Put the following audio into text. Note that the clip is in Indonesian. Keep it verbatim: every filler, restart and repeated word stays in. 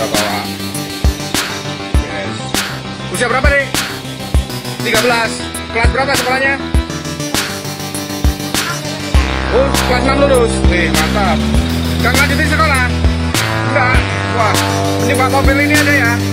bawa. Yes. Usia berapa nih? tiga belas. Kelas berapa sekolahnya? Oh, kelas enam lulus. Wih, mantap. Gak lanjutin sekolah? Enggak. Wah, ini Pak mobil ini aja ya.